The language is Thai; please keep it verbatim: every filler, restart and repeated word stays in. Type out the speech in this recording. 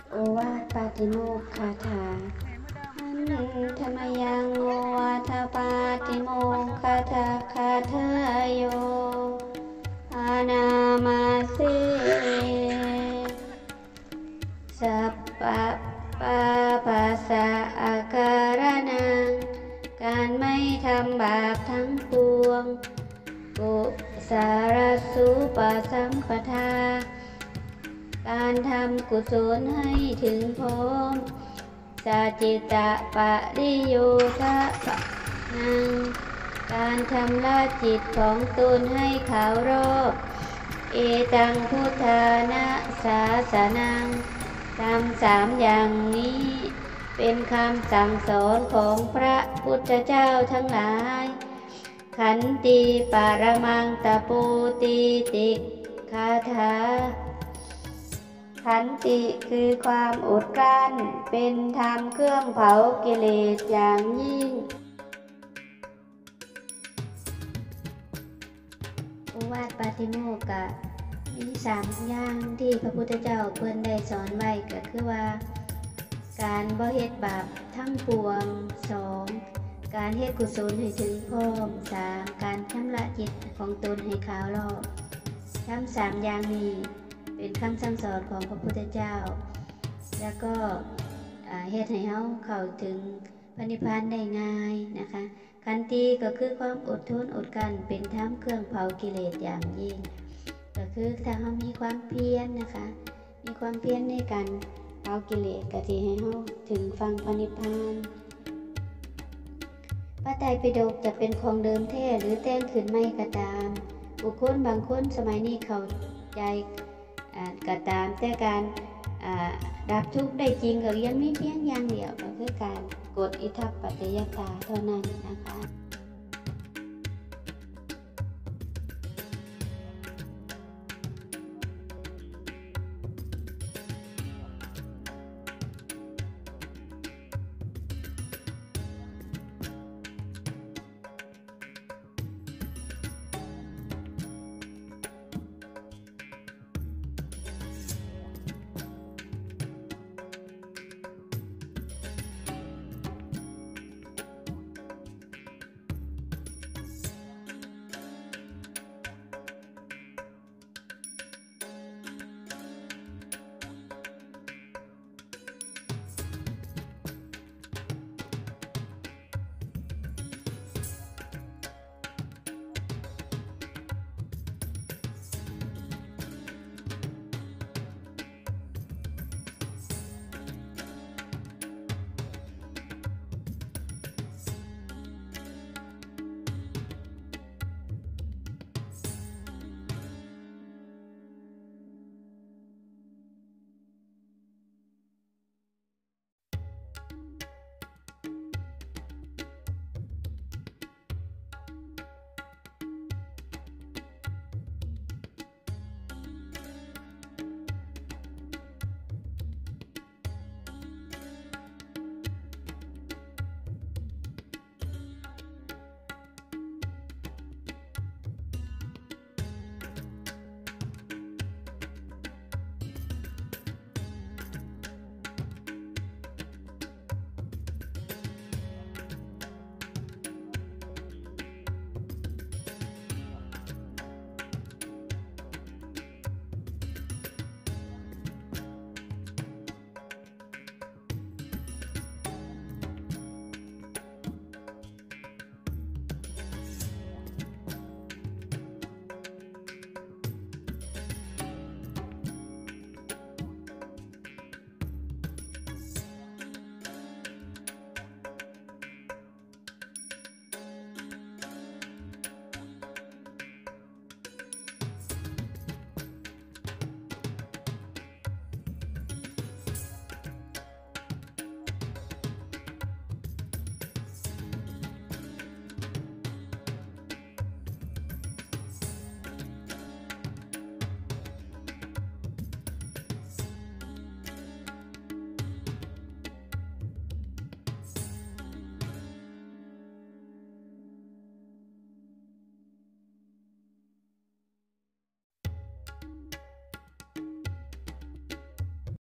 โอวาทปาติโมกข์คาถาหันธรรมยังโอวาทปาติโมกข์คาถาคาถาโยอานามาเสสัพพะปาปัสสะอาการนังการไม่ทำบาปทั้งปวงกุสารสุปสัมปทาการทำกุศลให้ถึงพร้อมสัจจิตะปริโยทะปะนังการชำระจิตของตนให้ขาวรอบเอตังพุทธานะศาสนังทำสามอย่างนี้เป็นคำสั่งสอนของพระพุทธเจ้าทั้งหลายขันติปารมังตะปูติติคาถาขันติคือความอดกลั้นเป็นธรรมเครื่องเผากิเลสอย่างยิ่งโอวาทปาติโมกข์ก็มีสามอย่างที่พระพุทธเจ้าเพิ่นได้สอนไว้ก็คือว่าการบ่เฮ็ดบาปทั้งปวงสองการเฮ็ดกุศลให้ถึงพร้อมสามการชำระจิตของตนให้ขาวรอบทั้งสามอย่างนี้เป็นคำสั่งสอนของพระพุทธเจ้าแล้วก็เฮ็ดให้เฮาเข้าถึงพระนิพพานได้ง่ายนะคะขันติก็คือความอดทนอดกลั้นเป็นธรรมเครื่องเผากิเลสอย่างยิ่งก็คือถ้าเฮามีความเพียรนะคะมีความเพียรในการเผากิเลสก็สิให้เฮาถึงฝั่งพระนิพพานพระไตรปิฎกจะเป็นของเดิมแท้หรือแต่งขึ้นใหม่ก็ตามบุคคลบางคนสมัยนี้เข้าใจก็ตามแต่การดับทุกข์ได้จริงก็ยังมีเพียงอย่างเดียวก็คือการกดอิทัปปัจจยตาเท่านั้นนะคะ